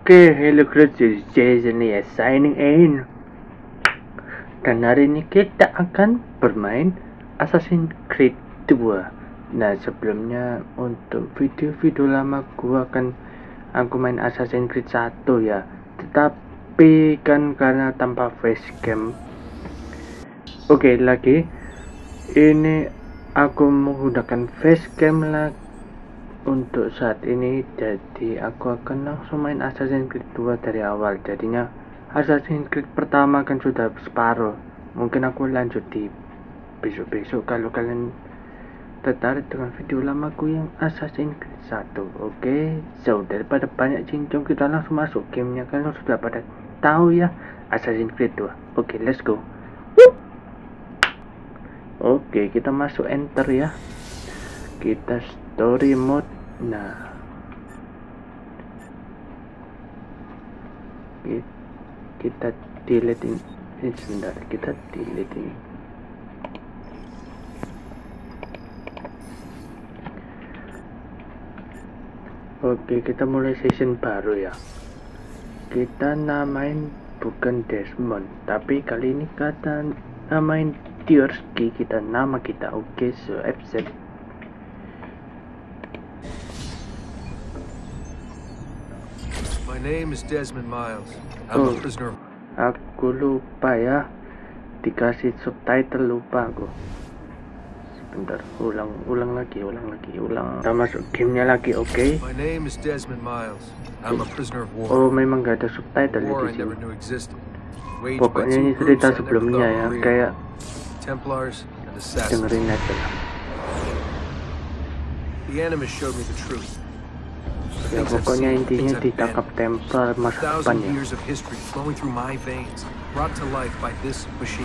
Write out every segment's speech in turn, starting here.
Oke, hello guys, Jason ya, signing in. Dan hari ini kita akan bermain Assassin's Creed 2. Nah, sebelumnya untuk video-video lama aku main Assassin's Creed 1 ya. Tetapi kan karena tanpa facecam. Oke, lagi ini aku menggunakan facecam lagi untuk saat ini, jadi aku akan langsung main Assassin's Creed 2 dari awal. Jadinya Assassin's Creed pertama kan sudah separuh, mungkin aku lanjut di besok-besok kalau kalian tertarik dengan video lamaku yang Assassin's Creed 1. Oke, so daripada banyak cincong, kita langsung masuk gamenya. Kalian sudah pada tahu ya, Assassin's Creed 2. Oke, let's go. Oke, kita masuk, enter ya. Kita story mode. Nah, kita delete ini sebentar, kita delete ini. Oke, kita mulai season baru ya. Kita namain bukan Desmond, tapi kali ini kita namain Diorsky, nama kita. Oke, so accept. My name is Desmond Miles. I'm a prisoner. Aku lupa ya, dikasih subtitle, lupa aku. Sebentar, ulang lagi. Kita masuk gamenya lagi, oke? My name is Desmond Miles. I'm a prisoner of war. Oh, memang gak ada subtitle War di I never sini. knew existed. Waged Pokoknya by ini two cerita groups I never sebelumnya thought ya, were real. kayak Templars and assassins. dengerin aja lah. The Animus showed me the truth. The Ya things I've pokoknya seen, the intinya things I've been. ditangkap Templar masa depan 1,000 ya. years of history flowing through my veins, brought to life by this machine.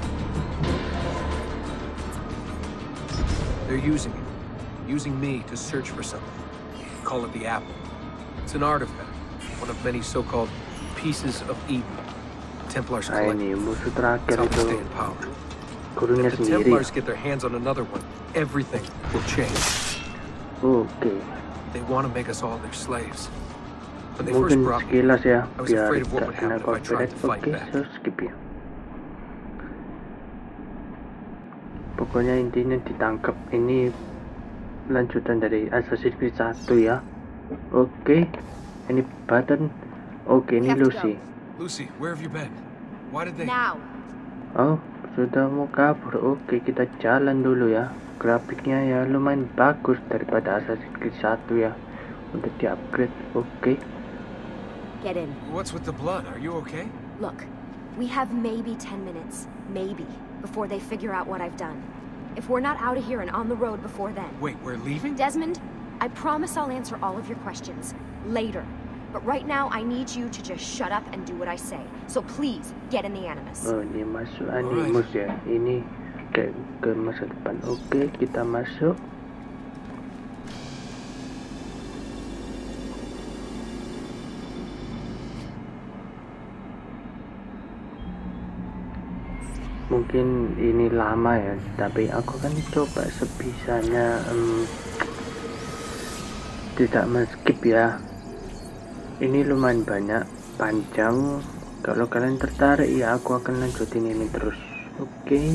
They're using me to search for something. Call it the Apple. It's an artifact, one of many so-called pieces of Eden. Templars Nah collect. ini musuh It's terakhir how they itu stay in power. gurunya If the sendiri. Templars get their hands on another one, everything will change. Oke, They want to make us all their slaves. When they first mungkin brought me, sekilas ya, I was biar afraid of what gak would kena happen if I tried copyright. to fight Oke, back. so skip ya. Pokoknya intinya ditangkap. Ini lanjutan dari Assassin's Creed 1 ya. Oke, ini button. Oke, ini Lucy. Lucy, where have you been? Why did they? Now. Oh, sudah mau kabur. Oke, kita jalan dulu ya. Grafiknya ya lumayan bagus daripada Assassin's Creed 1 ya. Udah di-upgrade. Oke. Get in. What's with the blood? Are you okay? Look, we have maybe 10 minutes, maybe, before they figure out what I've done. If we're not out of here and on the road before then. Wait, we're leaving? Desmond, I promise I'll answer all of your questions later. But right now, I need you to just shut up and do what I say. So please, get in the Animus. Oh, ini masuk Animus ya. Ini ke masa depan. Oke, kita masuk. Mungkin ini lama ya, tapi aku kan coba sebisanya tidak men-skip ya. Ini lumayan banyak, panjang. Kalau kalian tertarik ya, aku akan lanjutin ini terus. Oke.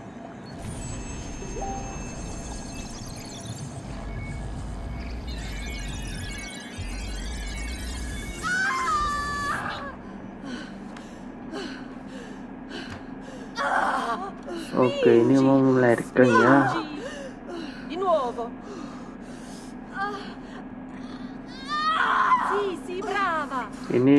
Oke, ini mau melahirkan ya. Di nuovo. Sì, brava. Ini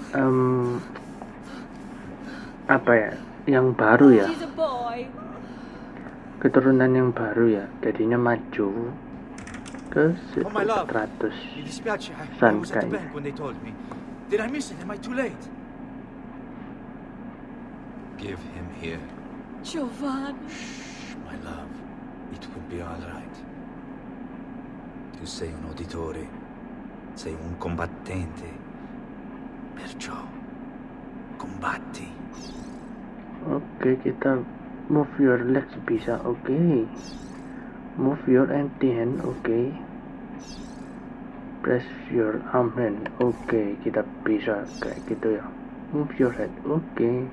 apa ya? Yang baru ya. She's a boy. Keturunan yang baru ya. Jadinya maju ke Oh my love, 400. mi dispiace, I San was at the kayaknya. bank when they told me. Did I miss it? Am I too late? Give him here. Giovanni. Shh, my love. It will be all right. Tu sei un uditore. Sei un combattente. Perciò, combatti. Oke, kita move your legs bisa. Oke. Move your empty hand. Oke. Press your arm hand. Oke, kita bisa kayak gitu ya. Move your head. Oke.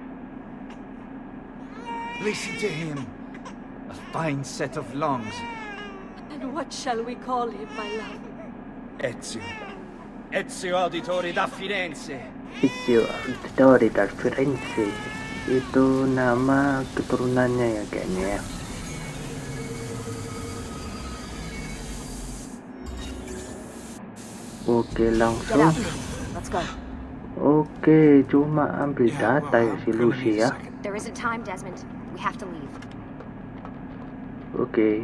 Listen to him. A fine set of lungs. And what shall we call him, my love? Ezio. Ezio Auditore da Firenze. Ezio Auditore da Firenze. Itu nama keturunannya ya kayaknya ya. Oke, langsung. Let's go. Oke, cuma ambil data ya si Lucy ya. There isn't time, Desmond. We have to leave. Oke.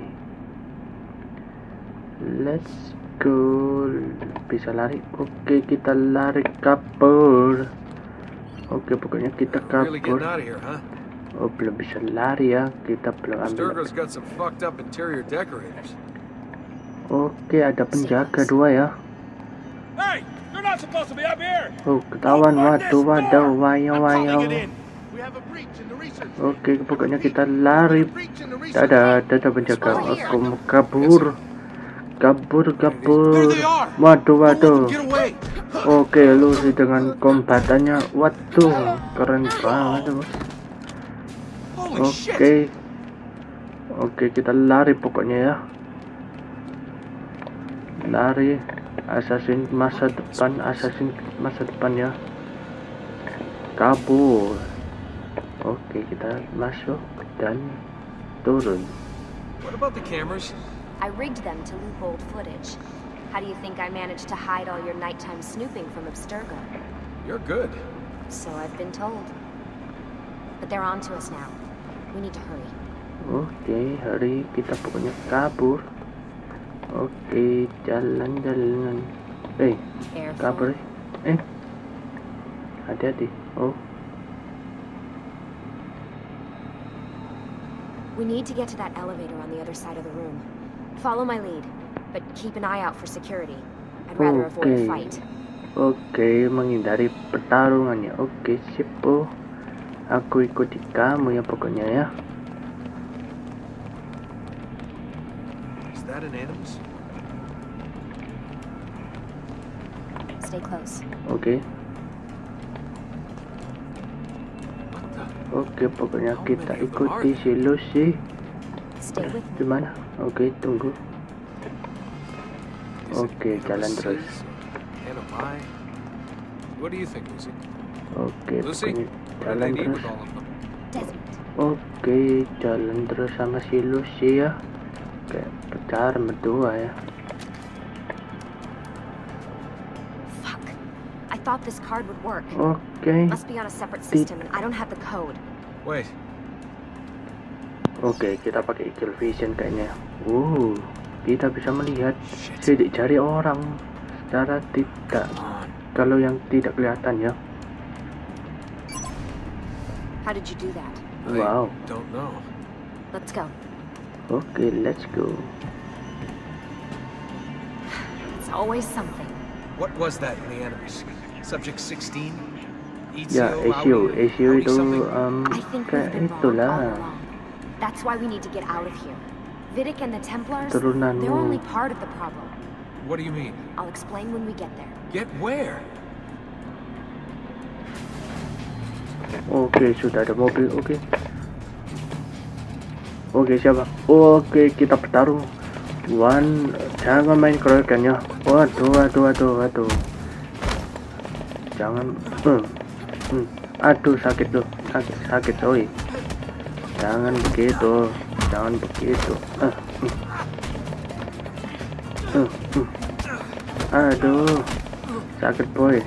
Let's go. Bisa lari. Oke, kita lari kabur. Oke, pokoknya kita Really kabur. getting out of here, huh? Oh, belum bisa lari ya. Kita belum ambil. Sturgo's got some fucked up interior decorators. Oke, ada penjaga dua ya. Hey, you're not supposed to be up here. Oh, ketahuan. Waduh, waduh, wayo. We have a breach in the research. Oke, pokoknya kita lari. Breach in the research. Dadah penjaga. Aku mau kabur. Kabur. There they are. Waduh. Get away. Oke, Lucy dengan kombatannya. Waduh, keren banget, Bos. Holy shit. Oke, kita lari pokoknya ya. Lari. Assassin masa depan ya. Kabur. Oke, kita masuk dan turun. What about the cameras? I rigged them to loop old footage. How do you think I managed to hide all your nighttime snooping from Abstergo? You're good. So I've been told. But they're on to us now. We need to hurry. Oke, hari kita pokoknya kabur. Oke, jalan. Careful. Kabur. Hati-hati. Oh, We need to get to that elevator on the other side of the room. Follow my lead, but keep an eye out for security. I'd rather avoid a fight. Oke, menghindari pertarungannya. Oke, sip. Oh, aku ikuti kamu ya pokoknya ya. Is that an Animus? Stay close. Oke. What the? Oke, pokoknya kita ikuti si Lucy. Stay with me. Di mana? Oke, tunggu. Oke, jalan terus. Animai. What do you think, Lucy? Oke, Lucy, pokoknya what do jalan they need terus. with all of them? Desmond. Oke, jalan terus sama si Lucy ya. Kayak pacaran berdua ya. Fuck. I thought this card would work. Oke. Must be on a separate system, and I don't have the code. Wait, Oke, kita pakai Eagle Vision kayaknya. Kita bisa melihat sidik jari orang secara tidak, kalau yang tidak kelihatan ya. How did you do that? Wow. I don't know. Let's go. Oke, let's go. It's always something. What was that in the Animus? Subject 16? Ya, Ezio Audi itu something? I think we've kayak been wrong all itulah. along. That's why we need to get out of here. Vidic and the Templars, Turunanmu. they're only part of the problem. What do you mean? I'll explain when we get there. Get where? Oke, sudah ada mobil. Oke, siapa? Oke, kita bertarung. Jangan main keroyokannya. Waduh. Jangan. Aduh, sakit loh. Sakit, oi. Jangan begitu. Aduh, sakit boy.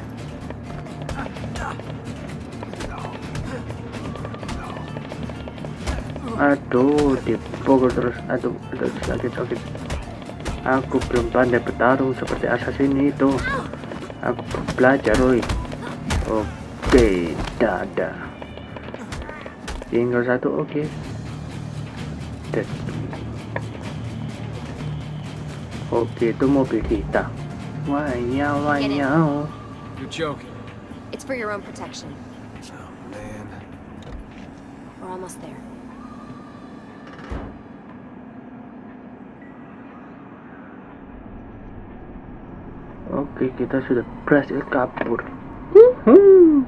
Aduh, dipukul terus. Aduh, sakit. Aku belum pandai bertarung seperti assassin itu. Aku belajar, oi. Oke, dadah. Tinggal satu, oke. Dead. Oke, itu mobil kita. Wanyau. You're joking. It's for your own protection. Oh, man. We're almost there. Oke, kita sudah berhasil kabur. Woohoo!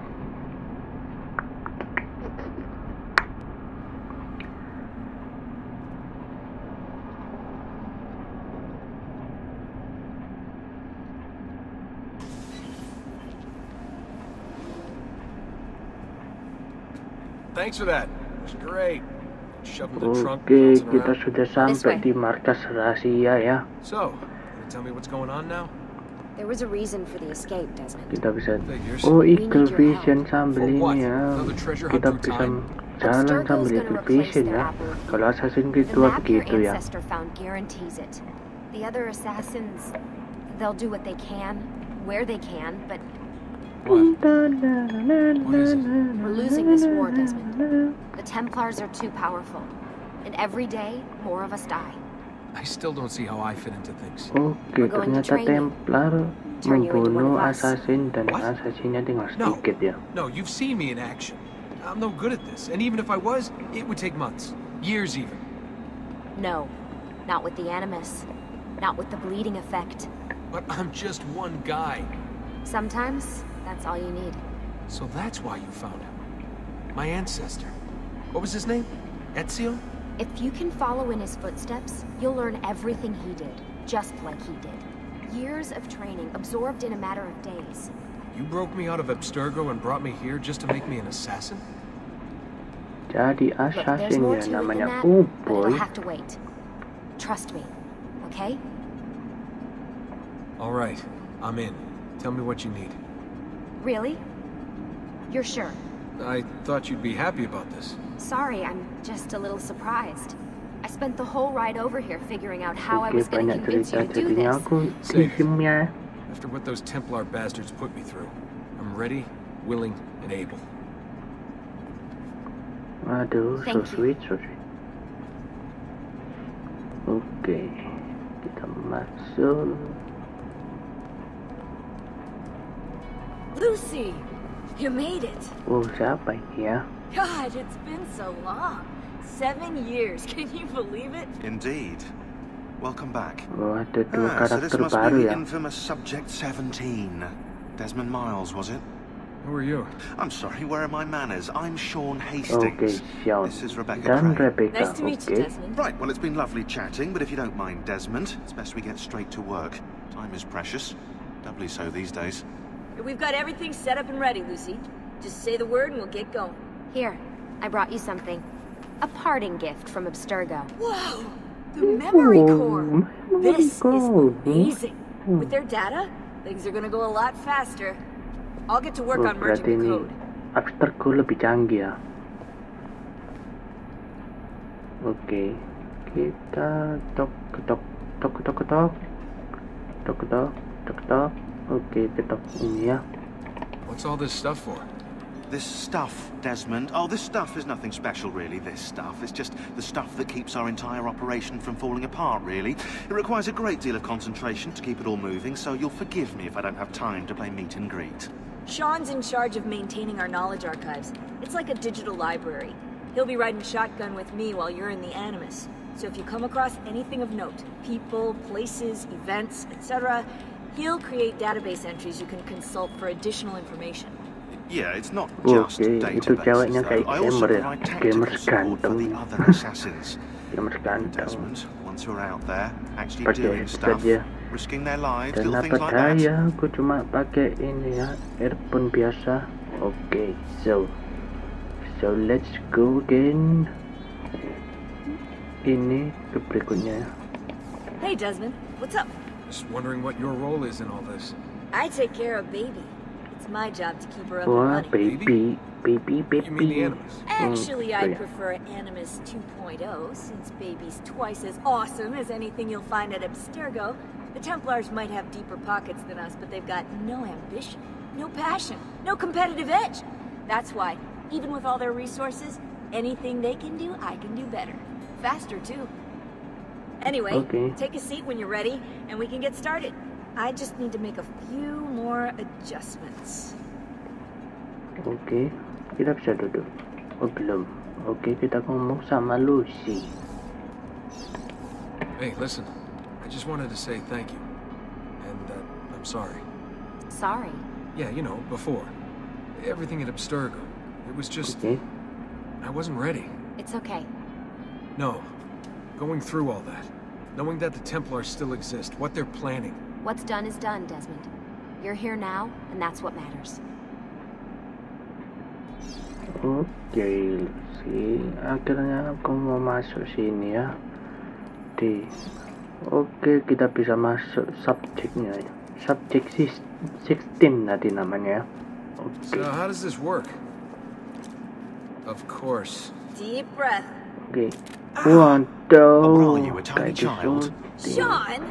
Thanks for that. It was great. Shoving the trunk, Oke, bouncing kita around. sudah sampai di markas rahasia ya. So, gonna tell me what's going on now? There was a reason for the escape, Desmond. Kita bisa. Figures. Oh, We Eagle need your Vision help. sambil For what? ini ya. Another treasure hunt Kita through bisa time? jalan Abstergo's sambil gonna Eagle replace Vision their ya. apple of Kalau Assassin's Creed The 2 map your begitu ya. ancestor found guarantees it. The other assassins, they'll do what they can, where they can, but What? What is it? we're losing this war, Desmond. The Templars are too powerful. And every day, more of us die. I still don't see how I fit into things. Oke, We're going to ternyata train you. Templar Turn you into one membunuh of us. assassin dan What? assassinnya tinggal No. sedikit ya. No, you've seen me in action. I'm no good at this, and even if I was, it would take months. Years even. No, not with the Animus. Not with the bleeding effect. But I'm just one guy. Sometimes, that's all you need. So that's why you found him. My ancestor. What was his name? Ezio? If you can follow in his footsteps, you'll learn everything he did, just like he did. Years of training, absorbed in a matter of days. You broke me out of Abstergo and brought me here just to make me an assassin? Jadi Look, there's assassin more ya to it than namanya. that, Oh but boy. it'll have to wait. Trust me, okay? All right, I'm in. Tell me what you need. Really? You're sure? I thought you'd be happy about this. Sorry, I'm just a little surprised. I spent the whole ride over here figuring out how I Oke, was going to banyak convince cerita you to do jadinya this. aku Say. diem ya. After what those Templar bastards put me through, I'm ready, willing, and able. Aduh, so Thank you. sweet, so sweet. Oke, kita masuk. Lucy, you made it. Oh, siapa ini ya? God, it's been so long. 7 years, can you believe it? Indeed. Welcome back. Oh, ada dua So this karakter must baru be the ya. infamous Subject 17. Desmond Miles, was it? Who are you? I'm sorry, where are my manners? I'm Sean Oke, Hastings. Sean This is Rebecca dan Cray. Rebecca. Nice to meet you, Oke, Desmond. Right, well, it's been lovely chatting, but if you don't mind, Desmond, it's best we get straight to work. Time is precious. Doubly so these days. We've got everything set up and ready, Lucy. Just say the word and we'll get going. Here, I brought you something. A parting gift from Abstergo. Whoa! The memory Oh, core! memory This is core. amazing. With their data, things are gonna go a lot faster. I'll get to work oh on merging berarti the ini code. Abstergo lebih canggih ya. Oke, kita tok ketok tok ketok ketok tok ketok tok ketok. Oke, ketok ini ya. What's all this stuff for? This stuff, Desmond. Oh, this stuff is nothing special, really. This stuff. It's just the stuff that keeps our entire operation from falling apart, really. It requires a great deal of concentration to keep it all moving, so you'll forgive me if I don't have time to play meet and greet. Sean's in charge of maintaining our knowledge archives. It's like a digital library. He'll be riding shotgun with me while you're in the Animus. So if you come across anything of note, people, places, events, etc., he'll create database entries you can consult for additional information. Yeah, it's not just Oke, itu ceweknya databases, though. kayak I also gamer ya. provide tactical Gamer support for the ganteng. other assassins. Gamer ganteng. Desmond, once you're out there, actually Oke, doing stuff, saja. risking their lives, Dan little apa things like that. daya, aku cuma pakai ini ya, earphone biasa. Oke, so let's go again. Ini ke berikutnya. Hey, Desmond, what's up? Just wondering what your role is in all this. I take care of Baby. It's my job to keep her up and Wah, running. baby. You mean the Animus? Actually, Oh, I'd yeah. prefer Animus 2.0, since Baby's twice as awesome as anything you'll find at Abstergo. The Templars might have deeper pockets than us, but they've got no ambition, no passion, no competitive edge. That's why, even with all their resources, anything they can do, I can do better. Faster, too. Anyway, Okay. take a seat when you're ready, and we can get started. I just need to make a few more adjustments. Oke, kita bisa duduk. Oh, belum. Oke, kita ngomong sama Lucy. Hey, listen. I just wanted to say thank you. And I'm I'm sorry. Sorry. Yeah, you know, before. Everything at Abstergo. It was just... Okay. I wasn't ready. It's okay. No. Going through all that. Knowing that the Templars still exist, what they're planning. What's done is done, Desmond. You're here now, and that's what matters. Oke, akhirnya aku mau masuk sini ya. Oke, kita bisa masuk subjeknya ya. Subjek 16 tadi namanya ya. Oke. So how does this work? Of course. Deep breath. Oke. What Waduh. are you, a tiny kayak child? Sean?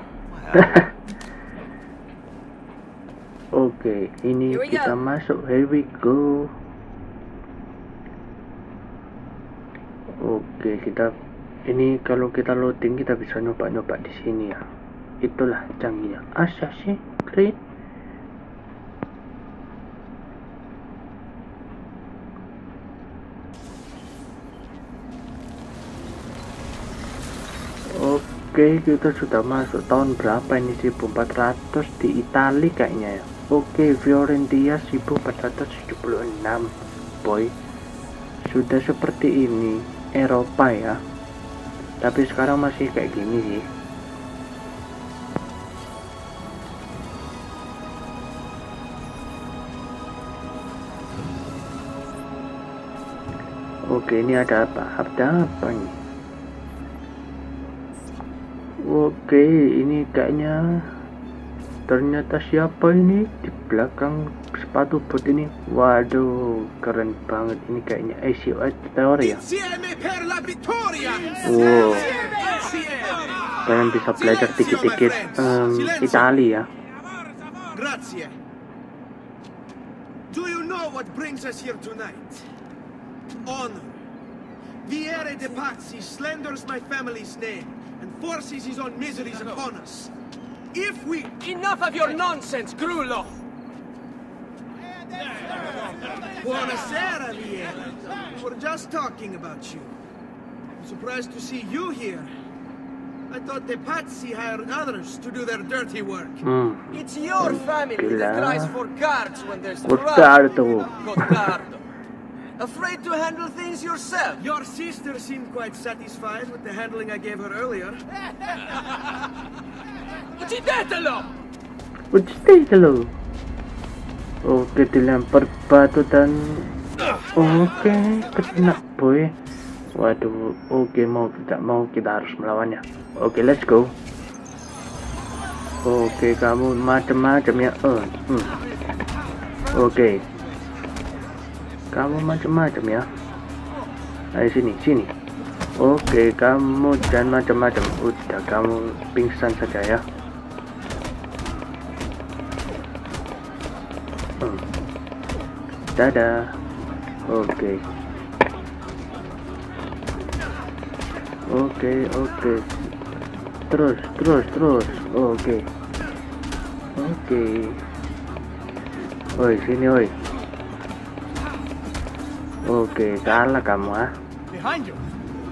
Oke, ini Here we kita go. masuk. Here we go. Oke, kita ini kalau kita loading kita bisa nyoba-nyoba di sini ya. Itulah canggihnya Assassin's Creed. Oke, kita sudah masuk tahun berapa ini? 1400 di Italia kayaknya ya. Oke, Fiorentina 1476. Boy, sudah seperti ini Eropa ya. Tapi sekarang masih kayak gini sih. Oke, ini ada apa? Ada apa nih? Oke, ini kayaknya ternyata siapa ini di belakang sepatu bot ini? Waduh, keren banget ini kayaknya Ezio Auditore ya. Insieme per la vittoria! Wow, Insieme! kalian bisa belajar dikit-dikit Italia ya. Grazie. Do you know what brings us here tonight? Honor. Viere de Pazzi slanders my family's name and forces his own miseries upon us. If we... Enough of your nonsense, Grullo! Buonasera, Viera. We were just talking about you. I'm surprised to see you here. I thought the Pazzi hired others to do their dirty work. It's your family that cries for guards when there's Gottardo. Gottardo. Afraid to handle things yourself? Your sister seemed quite satisfied with the handling I gave her earlier. Uccidetelo! Uccidetelo. Oke, dilempar batu dan oke, kena boy. Waduh, oke, mau tidak mau kita harus melawannya. Oke, let's go. Oke, kamu macam-macam ya. Oke, kamu macam-macam ya. Ayo sini. Oke, kamu jangan macam-macam. Udah, kamu pingsan saja ya. Dadah. Oke. Terus. Oke. Oi, sini oi. Oke, salah kamu ah. Behind you.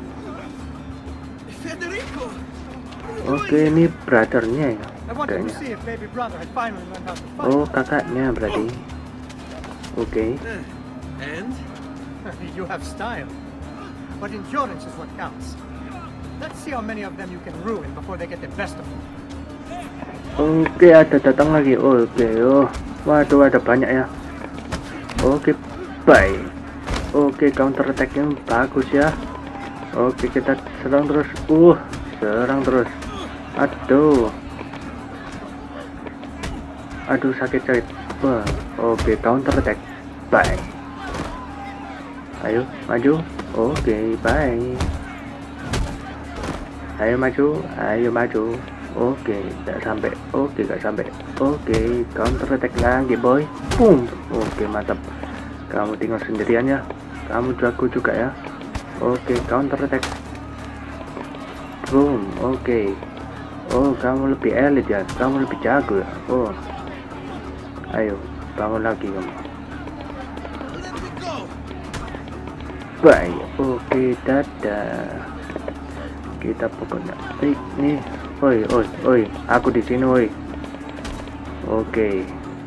Federico. Oke, ini brothernya ya. I wanted to Kayaknya. see if baby brother had finally learned how to fight. Oh, kakaknya berarti. Oke. And? You have style. But endurance is what counts. Let's see how many of them you can ruin before they get the best of you. Oke, ada datang lagi. Oke, waduh, ada banyak ya. Oke, bye. Oke, counter attack-nya bagus ya. Oke, kita serang terus. Serang terus. Aduh, sakit. Wah, oke, counter attack. Bye. Ayo, maju. Oke, bye. Ayo maju. Oke, gak sampai. Oke, counter attack lagi, boy. Boom. Oke, mantap. Kamu tinggal sendirian ya. Kamu jago juga ya. Oke, counter attack. Boom. Oke. Oh, kamu lebih elit ya. Kamu lebih jago ya. Oh. Ayo, bangun lagi kamu. Bye. Oke, dadah. Kita pokoknya nih. Oi, aku di sini, oi. Oke.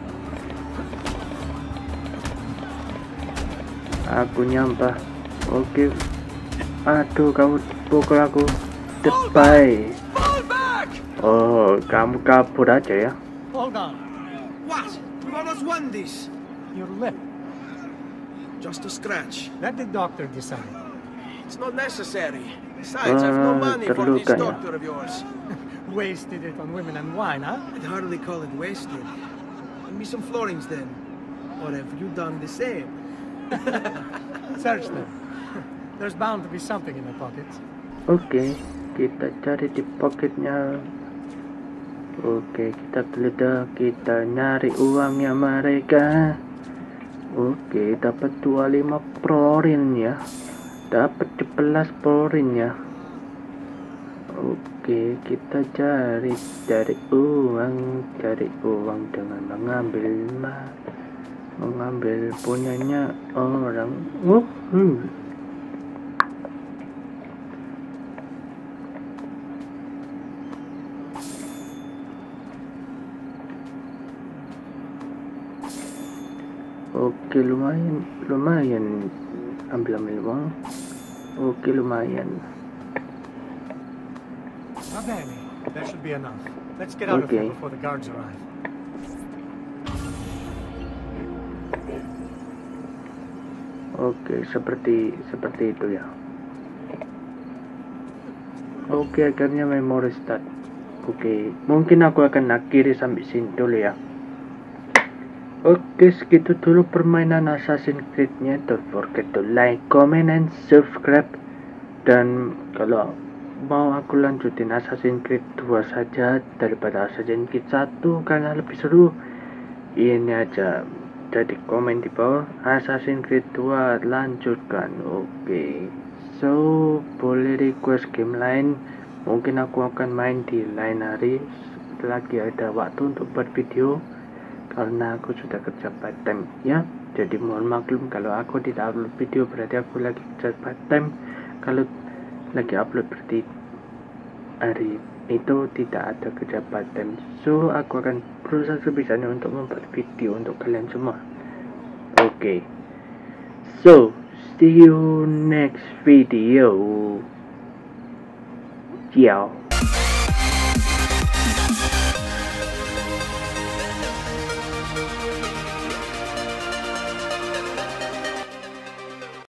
Aku nyampah. Oke. Aduh, kamu pukul aku. Depai. Oh, kamu kabur aja ya. Hold on. What? We almost won this. Your lip. Just a scratch. Let the doctor decide. It's not necessary. Besides, I've no money for this terluka ya. doctor of yours. Wasted it on women and wine, huh? I'd hardly call it wasted. Give me some florins then. Or have you done the same? Search them. There's bound to be something in the pockets. Oke, kita cari di pocketnya. Oke, kita geledah, kita nyari uangnya mereka. Oke, dapat 25 florin ya. Dapat 11 florin ya. Oke, kita cari uang dengan mengambil punyanya orang. Oke, lumayan ambil uang. Oke, lumayan. Va bene. That should be enough. Let's get out of here before the guards arrive. Oke, seperti itu ya. Oke, akhirnya memory start. Oke, mungkin aku akan akhiri sampai sini dulu ya. Oke, segitu dulu permainan Assassin's Creed-nya. Don't forget to like, comment, and subscribe. Dan kalau mau aku lanjutin Assassin's Creed 2 saja daripada Assassin's Creed 1 karena lebih seru, ini aja. Jadi komen di bawah Assassin's Creed 2 lanjutkan. Oke. So, boleh request game lain. Mungkin aku akan main di lain hari lagi ada waktu untuk buat video. Karena aku sudah kerja part time ya, jadi mohon maklum kalau aku tidak upload video, berarti aku lagi kerja part time. Kalau lagi upload berarti hari itu tidak ada kerja part time. So aku akan berusaha sebisanya untuk membuat video untuk kalian semua. Oke. So see you next video. Ciao.